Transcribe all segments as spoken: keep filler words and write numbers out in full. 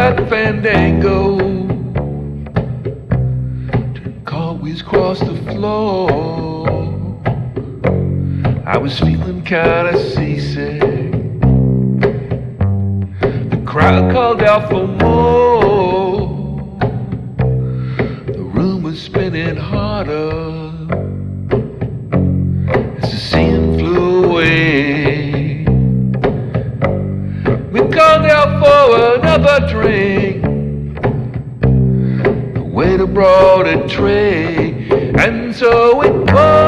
that fandango to always cross the floor. I was feeling kinda seasick. The crowd called out for more. The room was spinning harder as the scene flew away. We called out for another drink. The waiter brought a tray, and so it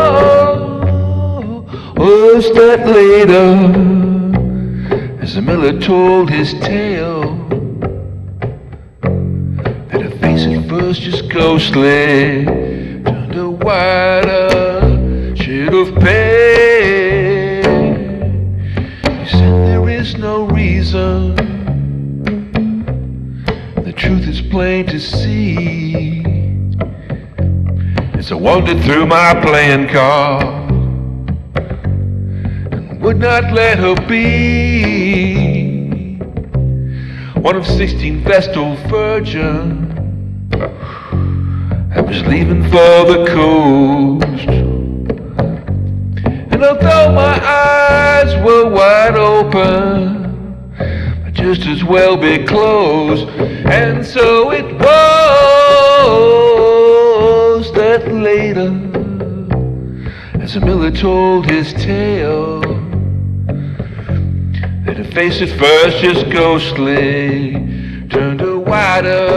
was that later, as the miller told his tale, that her face at first just ghostly turned a wider shade of pale. He said there is no reason, the truth is plain to see. As I wandered through my playing card, would not let her be one of sixteen Vestal virgins that was leaving for the coast. And although my eyes were wide open, I'd just as well be closed. And so it was that later, as the miller told his tale, that her face at first just ghostly turned a wider